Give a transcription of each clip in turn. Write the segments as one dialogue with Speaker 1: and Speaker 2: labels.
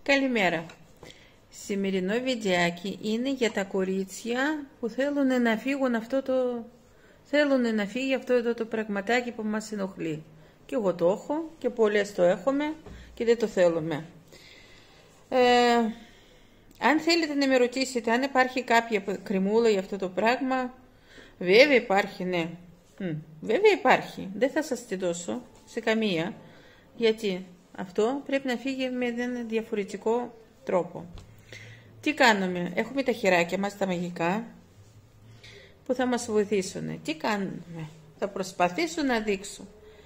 Speaker 1: Καλημέρα. Σημερινό βιντεάκι είναι για τα κορίτσια που θέλουν να φύγουν θέλουν να φύγει αυτό το πραγματάκι που μας ενοχλεί. Και εγώ το έχω και πολλές το έχουμε και δεν το θέλουμε. Αν θέλετε να με ρωτήσετε αν υπάρχει κάποια κρεμούλα για αυτό το πράγμα, βέβαια υπάρχει, ναι. Βέβαια υπάρχει. Δεν θα σας τη δώσω σε καμία, γιατί αυτό πρέπει να φύγει με έναν διαφορετικό τρόπο. Τι κάνουμε? Έχουμε τα χεράκια μας, τα μαγικά, που θα μας βοηθήσουν. Τι κάνουμε? Θα προσπαθήσω να δείξω.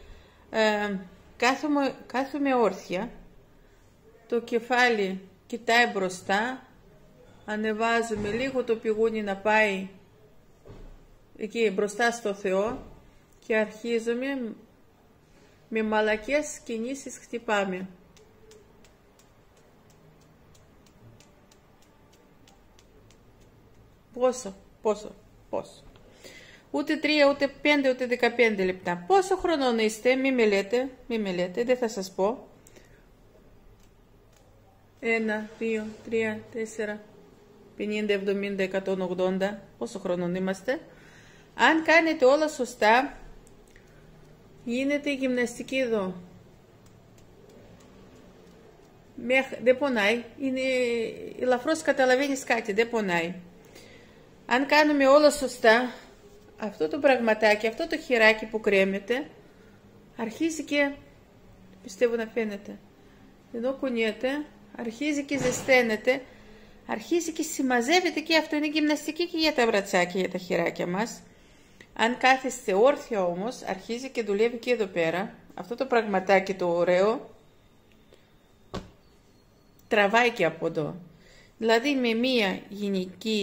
Speaker 1: Κάθομαι όρθια, το κεφάλι κοιτάει μπροστά, ανεβάζουμε λίγο το πηγούνι να πάει εκεί μπροστά στο Θεό και αρχίζουμε με μαλακές κινήσεις, χτυπάμε. Πόσο. Ούτε 3, ούτε 5, ούτε 15 λεπτά. Πόσο χρονών είστε? Μη με λέτε, δεν θα σας πω. 1, 2, 3, 4, 50, 70, 180. Πόσο χρονών είμαστε? Αν κάνετε όλα σωστά, γίνεται γυμναστική εδώ. Δεν πονάει. Είναι ελαφρώς, καταλαβαίνεις κάτι, δεν πονάει. Αν κάνουμε όλα σωστά, αυτό το πραγματάκι, αυτό το χεράκι που κρέμεται, αρχίζει και, πιστεύω να φαίνεται, εδώ κουνιέται, αρχίζει και ζεσταίνεται, αρχίζει και συμμαζεύεται, και αυτό είναι γυμναστική και για τα μπρατσάκια, για τα χεράκια μας. Αν κάθεστε όρθια όμως, αρχίζει και δουλεύει και εδώ πέρα. Αυτό το πραγματάκι το ωραίο τραβάει και από εδώ. Δηλαδή με μία γενική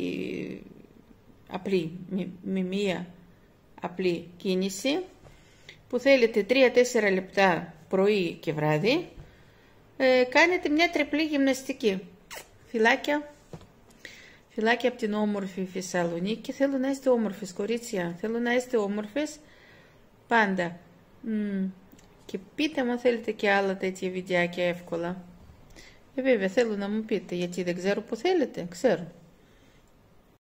Speaker 1: απλή κίνηση που θέλετε 3-4 λεπτά πρωί και βράδυ, κάνετε μια τριπλή γυμναστική. Φιλάκια από την όμορφη Θεσσαλονίκη. Θέλω να είστε όμορφες, κορίτσια. Θέλω να είστε όμορφες πάντα. Και πείτε μου αν θέλετε και άλλα τέτοια βιντεάκια εύκολα. Βέβαια θέλω να μου πείτε, γιατί δεν ξέρω που θέλετε. Ξέρω.